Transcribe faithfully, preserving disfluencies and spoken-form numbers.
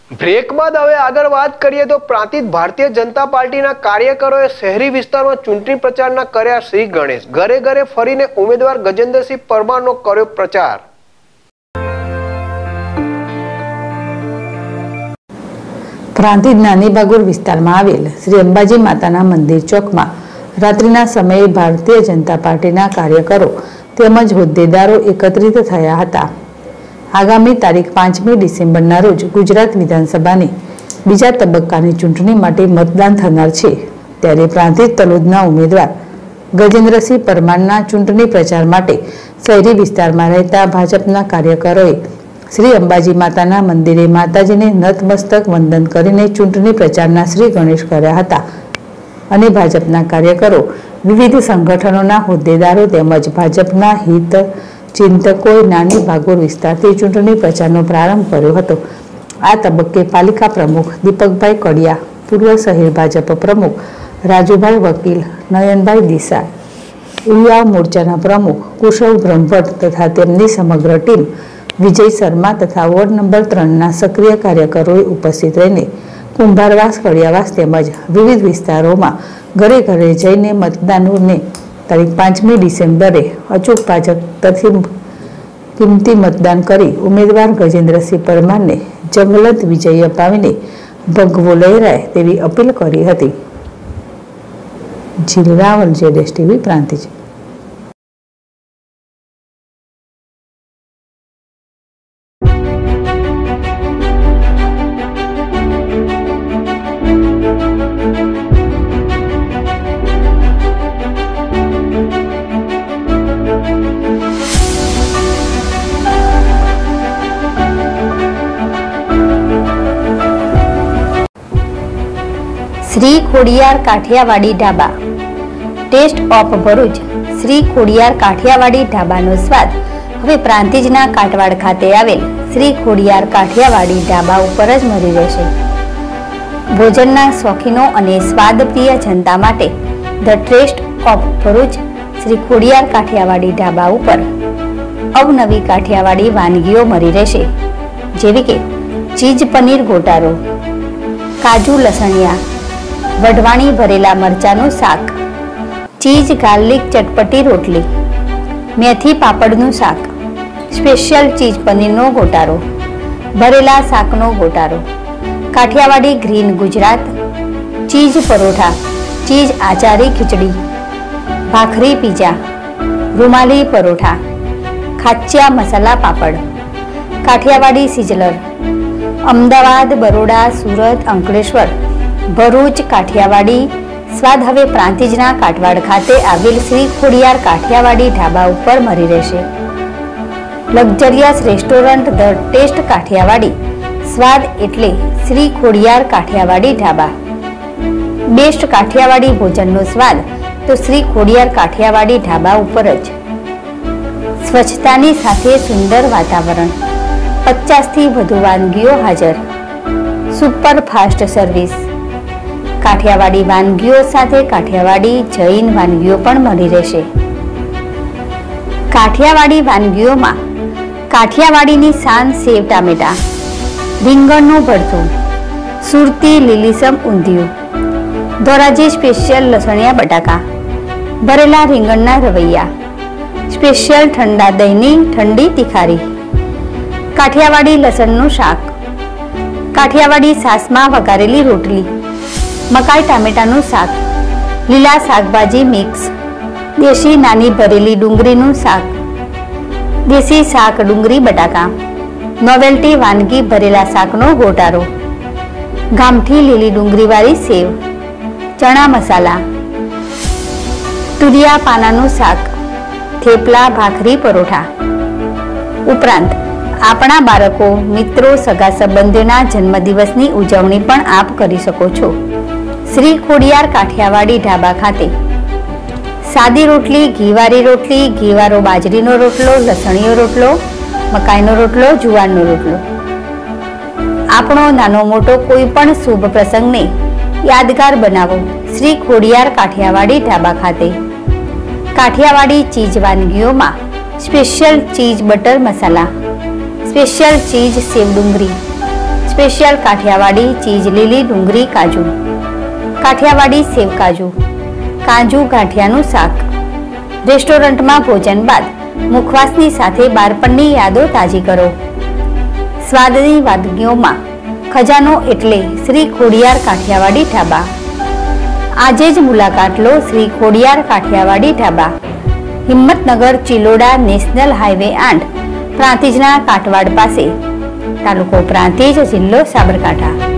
Break બાદ હવે આગળ વાત કરીએ તો પ્રાંતિજ ભારતીય જનતા પાર્ટીના કાર્યકરોએ શહેરી વિસ્તારમાં ચૂંટણી પ્રચારના કર્યા શ્રી ગણેશ. ઘરે ઘરે ફરીને ઉમેદવાર ગજેન્દ્રસિંહ પરમારનો કર્યો પ્રચાર. પ્રાંતિજ નાની ભાગોળ વિસ્તારમાં આવેલ શ્રી અંબાજી માતાના મંદિર ચોકમાં રાત્રિના સમયે ભારતીય જનતા પાર્ટીના કાર્યકરો તેમજ હોદ્દેદારો એકત્રિત થયા હતા. આગામી તારીખ પાંચમી ડિસેમ્બરના રોજ ગુજરાત વિધાનસભાની બીજા તબક્કાની ચૂંટણી માટે મતદાન થનાર છે. ત્યારે પ્રાંતિજ તલોદના ઉમેદવાર ગજેન્દ્રસિંહ પરમારના ચૂંટણી પ્રચાર માટે શહેરી વિસ્તારમાં રહેતા ભાજપના કાર્યકરોએ શ્રી અંબાજી માતાના મંદિરે માતાજીને નતમસ્તક વંદન કરીને ચૂંટણી પ્રચારના શ્રી ગણેશ કર્યા હતા. અને ભાજપના કાર્યકરો વિવિધ સંગઠનોના હોદ્દેદારો તેમજ ભાજપના હિત ચિંતકોએ નાની ભાગોળ વિસ્તારથી ચૂંટણી પ્રચારનો પ્રારંભ કર્યો હતો. આ તબક્કે પાલિકા પ્રમુખ દીપકભાઈ કડિયા, પૂર્વ શહેર ભાજપ પ્રમુખ રાજુભાઈ વકીલ, નયનભાઈ દેસાઈ, યુવા મોરચાના પ્રમુખ કુશવ બ્રહ્મભટ્ટ તથા તેમની સમગ્ર ટીમ, વિજય શર્મા તથા વોર્ડ નંબર ત્રણના સક્રિય કાર્યકરોએ ઉપસ્થિત રહીને કુંભારવાસ, કડિયાવાસ તેમજ વિવિધ વિસ્તારોમાં ઘરે ઘરે જઈને મતદારોને તારીખ પાંચમી ડિસેમ્બરે અચૂક ભાજપ કિંમતી મતદાન કરી ઉમેદવાર ગજેન્દ્રસિંહ પરમારને જંગલત વિજય અપાવીને ભગવો લહેરાય તેવી અપીલ કરી હતી. જીલ રાવલ, જેડેશ TV, Prantij. Shri Khodiyar Kathiawadi Dhaba. Taste of Bharuch. Shri Khodiyar Kathiyawadi ઢાબાનો સ્વાદ હવે પ્રાંતિજના કાટવાડ ખાતે આવેલ શ્રી ખોડિયાર કાઠિયાવાડી ઢાબા ઉપર જ મળી રહેશે. ભોજનના શોખીનો અને સ્વાદપ્રિય જનતા માટે the taste of Bharuch Shri Khodiyar Kathiawadi Dhaba ઉપર અવનવી કાઠિયાવાડી વાનગીઓ મળી રહેશે, જેવી કે ચીઝ પનીર ગોટારો, કાજુ લસણિયા, વઢવાણી ભરેલા મરચાનું શાક, ચીઝ ગાર્લિક ચટપટી રોટલી, મેથી પાપડનું શાક, સ્પેશિયલ ચીઝ પનીરનો ગોટારો, ભરેલા શાકનો ગોટારો, Kathiyawadi green Gujarat, cheese paratha, cheese આચારી ખીચડી, ભાખરી પીઝા, રૂમાલી પરોઠા, ખાચ્યા મસાલા પાપડ, કાઠિયાવાડી સિઝલર, અમદાવાદ, બરોડા, સુરત, અંકલેશ્વર, ભરૂચ, કાઠિયાવાડી સ્વાદ હવે પ્રાંતિજના કાટવાડ ખાતે આવેલ શ્રી ખોડિયાર કાઠિયાવાડી ઢાબા ઉપર મળી રહેશે. Luxurious restaurant the taste Kathiyawadi સ્વાદ એટલે શ્રી ખોડિયાર કાઠિયાવાડી ઢાબા. બેસ્ટ કાઠિયાવાડી ભોજનનો સ્વાદ તો શ્રી ખોડિયાર કાઠિયાવાડી ઢાબા ઉપર જ. સ્વચ્છતાની સાથે સુંદર વાતાવરણ, પચાસથી વધુ વાનગીઓ હાજર, સુપર ફાસ્ટ સર્વિસ. કાઠિયાવાડી વાનગીઓ સાથે કાઠિયાવાડી જૈન વાનગીઓ પણ મળી રહેશે. કાઠિયાવાડી વાનગીઓમાં કાઠિયાવાડીની શાન સેવ ટામેટા, રીંગણનું ભરથું, સુરતી લીલીસમ ઊંધિયું, ધોરાજી સ્પેશિયલ લસણિયા બટાકા, ભરેલા રીંગણના રવૈયા, સ્પેશિયલ ઠંડા દહીંની ઠંડી તિખારી, કાઠિયાવાડી લસણનું શાક, કાઠિયાવાડી સાસમાં વઘારેલી રોટલી, મકાઈ ટામેટાનું શાક, લીલા શાકભાજી મિક્સ, દેશી નાની ભરેલી ડુંગળીનું શાક, દેશી શાક ડુંગળી બટાકા, નોવેલ્ટી વાનગી ભરેલા શાકનો ગોટારો, ગામઠી લીલી ડુંગળીવાળી સેવ, ચણા મસાલા, તુરિયા પાનાનું શાક, થેપલા, ભાખરી પરોઠા. ઉપરાંત આપણા બાળકો, મિત્રો, સગા સંબંધીઓના જન્મદિવસની ઉજવણી પણ આપ કરી શકો છો. શ્રી ખોડિયાર કાઠિયાવાડી ઢાબા ખાતે સાદી રોટલી, ઘીવારી રોટલી, ઘીવારો બાજરીનો રોટલો, લસણીયો રોટલો, મકાઈનો રોટલો, જુવારનો રોટલો. આપણો નાનો મોટો કોઈ પણ શુભ પ્રસંગને યાદગાર બનાવો શ્રી ખોડિયાર કાઠિયાવાડી ઢાબા ખાતે. કાઠિયાવાડી ચીઝ વાનગીઓમાં special cheese butter masala, special cheese sev ડુંગળી, સ્પેશિયલ કાઠિયાવાડી ચીઝ લીલી ડુંગળી કાજુ, કાઠિયાવાડી સેવ કાજુ, કાજુ ગાંઠિયાનું શાક. રેસ્ટોરન્ટમાં ભોજન બાદ મુખવાસની સાથે બાળપણની યાદો તાજી કરો. સ્વાદની વાનગીઓમાં ખજાનો એટલે શ્રી ખોડિયાર કાઠિયાવાડી ઢાબા. આજે જ મુલાકાત લો શ્રી ખોડિયાર કાઠિયાવાડી ઢાબા, હિંમતનગર ચિલોડા નેશનલ હાઈવે આઠ, પ્રાંતિજના કાટવાડ પાસે, તાલુકો પ્રાંતિજ, જિલ્લો સાબરકાંઠા.